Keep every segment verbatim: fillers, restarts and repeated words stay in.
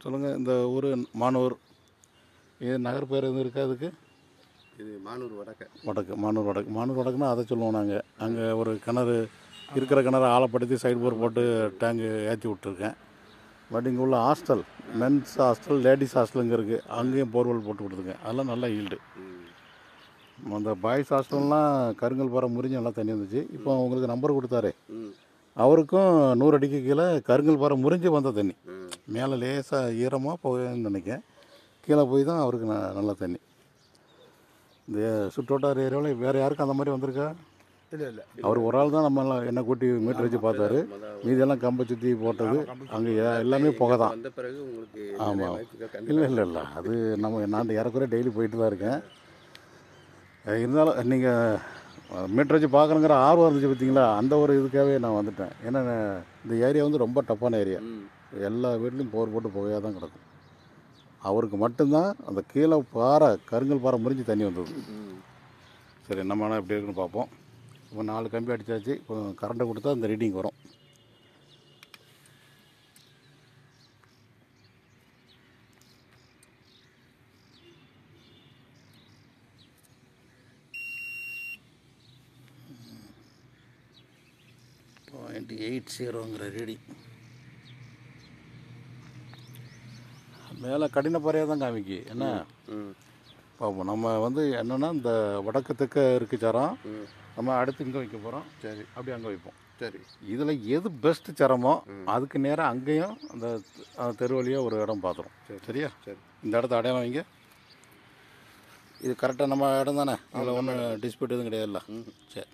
சொல்லுங்கள். இந்த ஊர் மானூர், இது நகர் பேர் எதுவும் இருக்கா அதுக்கு? இது மானூர் வடக்கு. வடக்கு மானூர் வடக்கு. மானூர் வடக்குன்னா அதை சொல்லுவோம் நாங்கள். அங்கே ஒரு கிணறு இருக்கிற கிணறு ஆழப்படுத்தி சைடு போர் போட்டு டேங்கு ஏற்றி விட்ருக்கேன். பட் இங்கே உள்ள hostel, men's hostel, ladies hostel இங்கே இருக்குது. அங்கேயும் போர்வெல் போட்டு கொடுத்துருக்கேன். அதெல்லாம் நல்லா ஈல்டு. அந்த பாய்ஸ் ஹாஸ்டல்லாம் கருங்கல் பாறை முறிஞ்சு நல்லா தண்ணி வந்துச்சு. இப்போ உங்களுக்கு நம்பர் கொடுத்தாரு, அவருக்கும் நூறு அடிக்கு கீழே கருங்கல் பாறை முறிஞ்சு வந்த தண்ணி. மேலே லேசாக ஈரமாக போகுதுன்னு நினைக்கிறேன். கீழே போய் தான் அவருக்கு ந நல்ல தண்ணி. இந்த சுற்றுவட்டார ஏரியாவில் வேறு யாருக்கும் அந்த மாதிரி வந்திருக்கா? இல்லை இல்லை, அவர் ஒரு ஆள் தான் நம்ம என்னை கூட்டி மீட்டர் வச்சு பார்த்தாரு. மீதியெல்லாம் கம்பை சுற்றி போட்டது அங்கே எல்லாமே புகை தான். ஆமாம், இல்லை இல்லை இல்லை அது நம்ம நான் ஏறக்குறைய டெய்லி போயிட்டு தான் இருக்கேன். இருந்தாலும் நீங்கள் மீட்டர் வச்சு பார்க்குறங்கிற ஆர்வம் இருந்துச்சு பார்த்தீங்களா, அந்த ஒரு இதுக்காகவே நான் வந்துட்டேன். ஏன்னா இந்த ஏரியா வந்து ரொம்ப டஃப்பான ஏரியா. எல்லா வீட்லேயும் போர் போட்டு புகையாக தான் கிடக்கும். அவருக்கு மட்டும்தான் அந்த கீழே பாறை, கருங்கல் பாறை முறிஞ்சு தண்ணி வந்தது. சரி, நம்ம ஆனால் எப்படி இருக்குன்னு பார்ப்போம். இப்போ நாலு கம்பி அடித்தாச்சு. இப்போ கரண்ட்டை கொடுத்தா அந்த ரீடிங் வரும். பாயிண்ட் எயிட் ஜீரோங்கிற ரீடிங். மேலே கடின பாறையாக தான் காமிக்கு. என்ன பார்ப்போம். நம்ம வந்து என்னென்னா இந்த வடக்கு தெற்க இருக்கு சரம், நம்ம அடுத்து இங்கே வைக்க போகிறோம். சரி, அப்படி அங்கே வைப்போம். சரி, இதில் எது பெஸ்ட்டு சரமோ அதுக்கு நேராக அங்கேயும் அந்த தெரு வழியாக ஒரு இடம் பார்த்துரும். சரி, சரியா? சரி, இந்த இடத்த அடையாளம் வைங்க. இது கரெக்டாக நம்ம இடம் தானே? அதில் ஒன்றும் டிஸ்பியூட் எதுவும் கிடையாதுல்ல? சரி,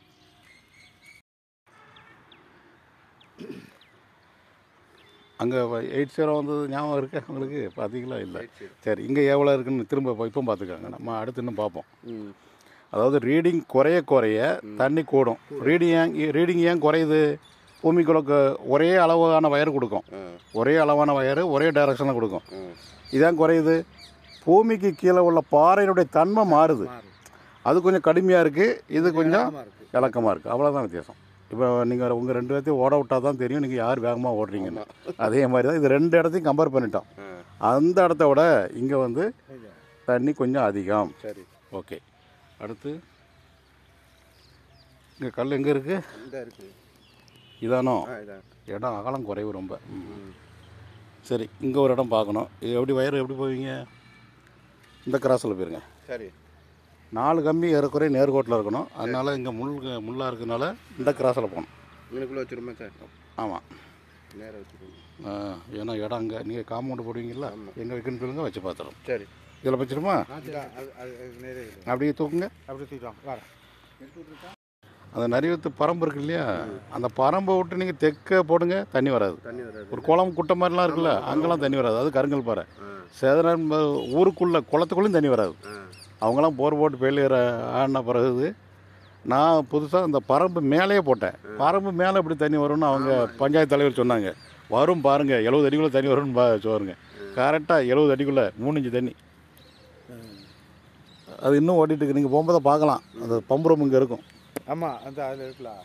அங்கே எயிட் ஜீரோ வந்தது ஞாபகம் இருக்கு உங்களுக்கு? பார்த்தீங்களா? இல்லை. சரி, இங்கே எவ்வளோ இருக்குன்னு திரும்ப இப்போ பார்த்துக்காங்க. நம்ம அடுத்து இன்னும் பார்ப்போம். அதாவது ரீடிங் குறைய குறைய தண்ணி கூடும். ரீடிங் ஏன் ரீடிங் ஏன் குறையுது? பூமிக்குள்ள ஒரே அளவான வயர் கொடுக்கும். ஒரே அளவான வயர் ஒரே டைரக்ஷனில் கொடுக்கும். இதான் குறையுது. பூமிக்கு கீழே உள்ள பாறையினுடைய தன்மை மாறுது. அது கொஞ்சம் கடுமையாக இருக்குது, இது கொஞ்சம் இலக்கமாக இருக்குது. அவ்வளோதான் வித்தியாசம். இப்போ நீங்கள் உங்கள் ரெண்டு இடத்தையும் ஓட விட்டால் தான் தெரியும் நீங்கள் யார் வேகமாக ஓடுறீங்கன்னு. அதே மாதிரி தான் இது ரெண்டு இடத்தையும் கம்பேர் பண்ணிட்டோம். அந்த இடத்த விட இங்கே வந்து தண்ணி கொஞ்சம் அதிகம். சரி, ஓகே. அடுத்து இங்கே கல் எங்கே இருக்குது? இதானோ இடம் அகலம் குறைவு ரொம்ப. சரி, இங்கே ஒரு இடம் பார்க்கணும். இது எப்படி வயர் எப்படி போவீங்க? இந்த கிராஸில் போயிருங்க. சரி, நாலு கம்பி ஏறக்குறைய நேர்கோட்டில் இருக்கணும். அதனால் இங்கே முள் முள்ளாக இருக்கிறதுனால இந்த கிராஸில் போகணும். இங்கேக்குள்ளே வச்சுருமா சார்? ஆமாம், நேராக வச்சுருக்கோம். ஏன்னா இடம் அங்கே நீங்கள் காம்பவுண்டு போடுவீங்களா, எங்கே வைக்கணும்னு சொல்லுங்கள், வச்சு பார்த்துறோம். சரி, இதில் வச்சிருமா? அப்படியே தூக்குங்க. அப்படியே தூக்கிட்டோம். அந்த நரிவத்து பரம்பு இருக்கு இல்லையா, அந்த பரம்பை விட்டு நீங்கள் தெற்க போடுங்க, தண்ணி வராது. ஒரு குளம் குட்டை மாதிரிலாம் இருக்குல்ல, அங்கெல்லாம் தண்ணி வராது. அது கருங்கல் பாறை. சேதனம் ஊருக்குள்ளே குளத்துக்குள்ளேயும் தண்ணி வராது. அவங்களாம் போர் போட்டு ஃபெயிலியர் ஆன பிறகு நான் புதுசாக இந்த பரம்பு மேலேயே போட்டேன். பரம்பு மேலே எப்படி தண்ணி வரும்னு அவங்க பஞ்சாயத்து தலைவர் சொன்னாங்க. வரும் பாருங்கள், எழுபது அடிக்குள்ளே தண்ணி வரும்னு பா சொல்லுங்க. கரெக்டாக எழுபது அடிக்குள்ளே மூணு இன்ச்சு தண்ணி. அது இன்னும் ஓட்டிகிட்டு இருக்கு. நீங்கள் போகும்போது பார்க்கலாம், அந்த பம்பு ரூம் இங்கே இருக்கும். ஆமாம், அந்த அதில் இருக்கலாம்.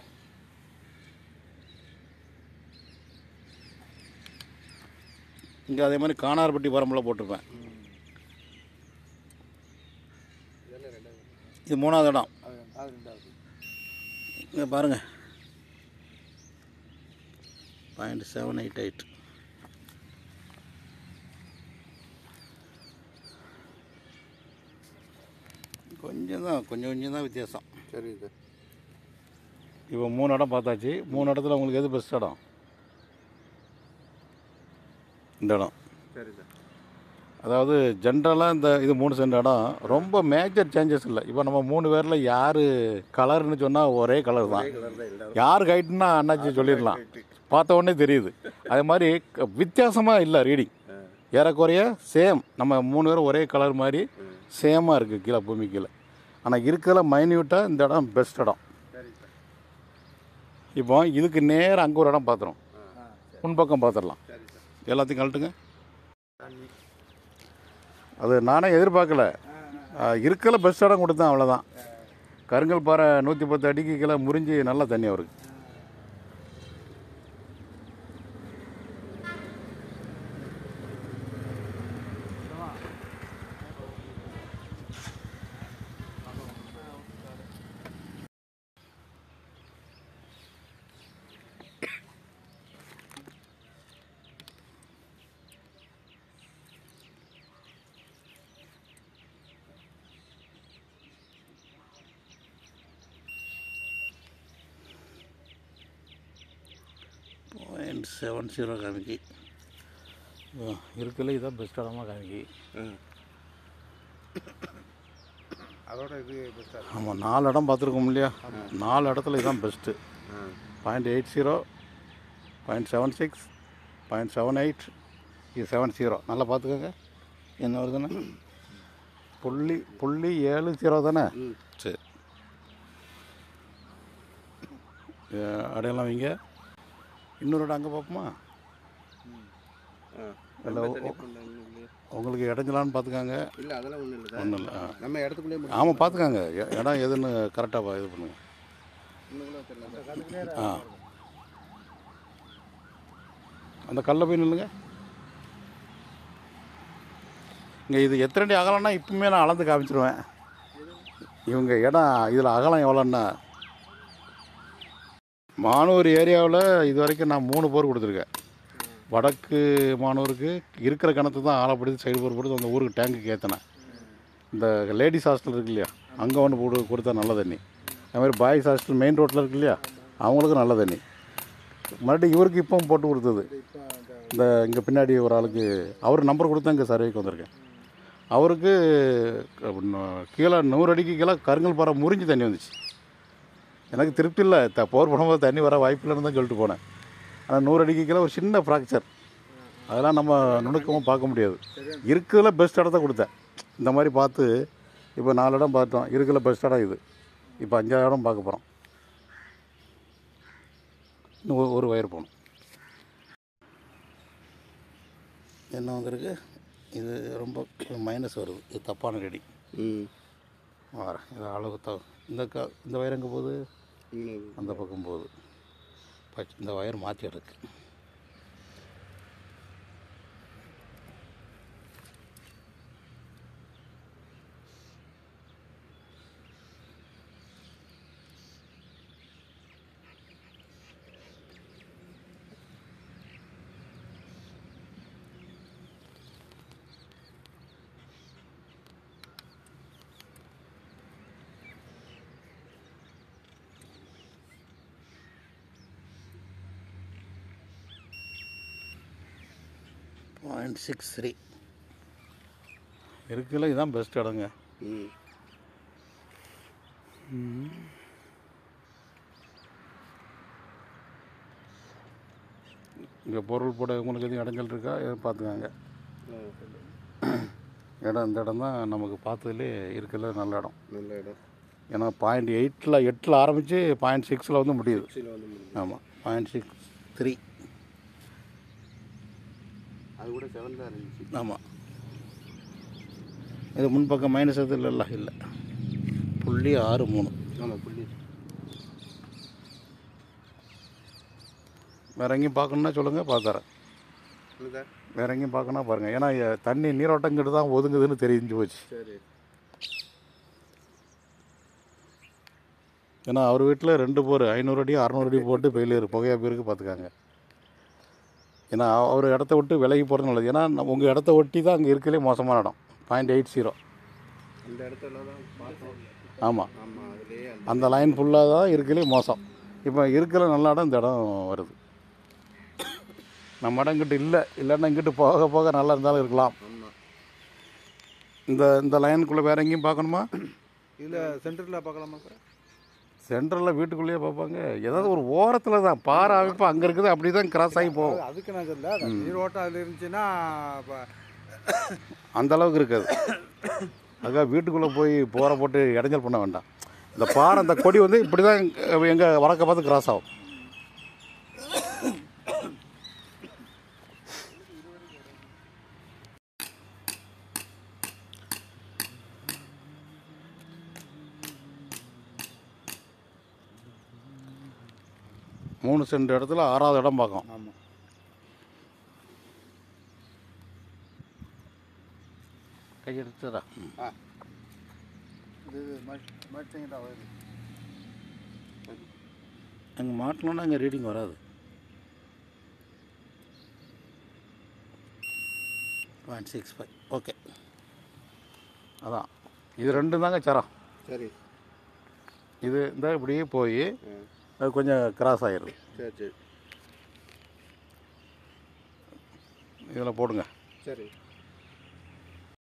இங்கே அதே மாதிரி காணார்பட்டி பரம்பில் போட்டிருப்பேன். இது மூணாவது இடம். இங்கே பாருங்கள், பாயிண்ட் செவன் எயிட் எயிட். கொஞ்சம் தான் கொஞ்சம் கொஞ்சம் தான் வித்தியாசம். சரி, இது இப்போ மூணு இடம் பார்த்தாச்சு. மூணு இடத்துல உங்களுக்கு எது பெஸ்ட் இடம்? இந்த இடம். சரி சார். அதாவது ஜென்ரலாக இந்த இது மூணு சென்ட் இடம் ரொம்ப மேஜர் சேஞ்சஸ் இல்லை. இப்போ நம்ம மூணு பேரில் யார் கலர்னு சொன்னால் ஒரே கலர் தான். யார் ஹைட்னா அண்ணாச்சி சொல்லிடலாம், பார்த்த உடனே தெரியுது. அதே மாதிரி வித்தியாசமாக இல்லை ரீடிங், ஏறக்குறைய சேம். நம்ம மூணு பேரும் ஒரே கலர் மாதிரி சேமாக இருக்குது கீழே, பூமி கீழே. ஆனால் இருக்கிறதுல மைன்யூட்டாக இந்த இடம் பெஸ்ட் இடம். இப்போ இதுக்கு நேரம் அங்கே ஒரு இடம் பார்த்துரும், முன்பக்கம் பார்த்துடலாம். எல்லாத்தையும் கழட்டுங்க. அது நானே எதிர்பார்க்கல, இருக்கல பெஸ்ட் இடம் கொடுத்தேன், அவ்வளோதான். கருங்கல் பாறை நூற்றி பத்து அடிக்கு கீழே முறிஞ்சு நல்லா தண்ணி அவருக்கு. பாயிண்ட் செவன் ஜீரோ காமிக்கி இருக்குல்ல, இதான் பெஸ்ட் இடமா காமிக்கி. அதோட இது பெஸ்ட்டாக. ஆமாம், நாலு இடம் பார்த்துருக்கோம் இல்லையா? நாலு இடத்துல இதுதான் best. Point eight zero, point seven six, point seven eight, இது செவன் ஜீரோ. நல்லா பார்த்துக்கோங்க. என்ன வருதுண்ணே? புள்ளி புள்ளி ஏழு ஜீரோ தானே? சரி, அடையாளம் வைங்க. இன்னொரு இடம் அங்கே பார்ப்போமா? இல்லை, உங்களுக்கு இடைஞ்சலான்னு பார்த்துக்காங்க. இல்லை, அதெல்லாம் ஒன்றும் இல்லை. ஒன்றும் இல்லை. நம்ம இடத்துக்குள்ளே. ஆமாம், பார்த்துக்காங்க. இடம் எதுன்னு கரெக்டாக இது பண்ணுங்க. ஆ, அந்த கல்லை போய் நில்லுங்க. இங்கே இது எத்தனை அடி அகலம்னா இப்பவுமே நான் அளந்து காமிச்சிருவேன். இவங்க இடம் இதில் அகலம் எவ்வளோன்னா, மானூர் ஏரியாவில் இது வரைக்கும் நான் மூணு போர் கொடுத்துருக்கேன். வடக்கு மானூருக்கு இருக்கிற கிணத்து தான் ஆழப்படுத்தி சைடு போர் போட்டு அந்த ஊருக்கு டேங்குக்கு ஏற்றினேன். இந்த லேடிஸ் ஹாஸ்டல் இருக்கு இல்லையா, அங்கே ஒன்று போட்டு கொடுத்தா நல்ல தண்ணி. அதுமாதிரி பாய்ஸ் ஹாஸ்டல் மெயின் ரோட்டில் இருக்கு இல்லையா, அவங்களுக்கும் நல்ல தண்ணி. மறுபடியும் இவருக்கு இப்போவும் போட்டு கொடுத்தது. இந்த இங்கே பின்னாடி ஒரு ஆளுக்கு அவர் நம்பர் கொடுத்தா இங்கே சர்வேக்கு வந்திருக்கேன். அவருக்கு கீழே நூறு அடிக்கு கீழே கருங்கல் பாறை முறிஞ்சு தண்ணி வந்துச்சு. எனக்கு திருப்தி இல்லை, த போர் பண்ணும்போது தண்ணி வர வாய்ப்பு இல்லைன்னு தான் சொல்லிட்டு போனேன். ஆனால் நூறு அடிக்கு கீழே ஒரு சின்ன ஃப்ராக்சர், அதெல்லாம் நம்ம நுணுக்கமாக பார்க்க முடியாது. இருக்கிறதுல பெஸ்ட் இடத்த கொடுத்தேன். இந்த மாதிரி பார்த்து இப்போ நாலு இடம் பார்த்தோம். இருக்கிற பெஸ்ட் இடம் இது. இப்போ அஞ்சாறு இடம் பார்க்க போகிறோம். இன்னும் ஒரு வயர் போகணும். என்ன வந்திருக்கு? இது ரொம்ப மைனஸ் வருது. இது தப்பான ரெடி. ம் வரேன். இது அளவு த இந்த க இந்த வயர் எங்கே போகுது? அந்த பக்கம் போகுது. பச் இந்த வயர் மாற்றி எடுக்கு. பாயிண்ட் சிக்ஸ் த்ரீ இருக்குல்ல, இதுதான் பெஸ்ட் இடங்க. இங்கே பொருள் போட உங்களுக்கு எதுவும் இடைஞ்சல் இருக்கா எதுவும் பார்த்துக்காங்க. இடம் இந்த இடம் தான் நமக்கு பார்த்ததுலே இருக்குல்ல நல்ல இடம். நல்ல இடம். ஏன்னா பாயிண்ட் எயிட்டில் எட்டில் ஆரம்பித்து பாயிண்ட் சிக்ஸில் வந்து முடியுது. ஆமாம், பாயிண்ட் சிக்ஸ் த்ரீ. அது கூட செவன் தான் இருந்துச்சு. ஆமாம், இது முன்பக்கம் மைனஸ் எது இல்லைல்ல? இல்லை, புள்ளி ஆறு மூணு. ஆமாம், புள்ளி. வேறு எங்கேயும் பார்க்கணுன்னா சொல்லுங்கள், பார்த்துறேன். வேறு எங்கேயும் பார்க்கணுன்னா பாருங்கள். ஏன்னா தண்ணி நீரோட்டங்கிட்டு தான் ஒதுங்குதுன்னு தெரிஞ்சு போச்சு. சரி. ஏன்னா அவர் வீட்டில் ரெண்டு போர் ஐநூறு அடி அறநூறு அடி போட்டு பெயிலியர் புகையா பேருக்கு பார்த்துக்காங்க. ஏன்னா அவர் இடத்த விட்டு விலகி போகிறது நல்லது. ஏன்னா உங்கள் இடத்த ஒட்டி தான் அங்கே இருக்கலே மோசமான இடம். பாயிண்ட் எயிட் ஜீரோ இந்த இடத்துல தான் பார்த்தோம். ஆமாம், அந்த லைன் ஃபுல்லாக தான் இருக்கலே மோசம். இப்போ இருக்கிற நல்ல இடம் இந்த இடம் வருது. நம்ம இடம் இங்கிட்டு இல்லை, இல்லைன்னா இங்கிட்டு போக போக நல்லா இருந்தாலும் இருக்கலாம். இந்த இந்த லைனுக்குள்ளே வேறு எங்கேயும் பார்க்கணுமா? இல்லை, சென்டரில் பார்க்கலாமா சார்? சென்டரில் வீட்டுக்குள்ளேயே பார்ப்பாங்க. ஏதாவது ஒரு ஓரத்தில் தான் பாறை அமைப்பு அங்கே இருக்குது, அப்படி தான் கிராஸ் ஆகி போகும். அதுக்கு நான் சொல்ல, நீரோட்டம் அதில் இருந்துச்சுன்னா அந்த அளவுக்கு இருக்காது. அதுக்காக வீட்டுக்குள்ளே போய் போரை போட்டு இடைஞ்சல் பண்ண வேண்டாம். இந்த பாறை அந்த கொடி வந்து இப்படி தான் எங்கள் வடக்க பார்த்து கிராஸ் ஆகும். மூணு சென்ட் இடத்துல ஆறாவது இடம் பார்க்கும். ஆமாம், கையெடுத்துடா. அங்கே மாட்டணுன்னா அங்கே ரீடிங் வராது. Point six five. ஓகே, அதான் இது ரெண்டும் தாங்க சரம். சரி, இது இந்த இப்படியே போய் அது கொஞ்சம் கிராஸ் ஆகிடுது. சரி சரி. இதில் போடுங்க. சரி.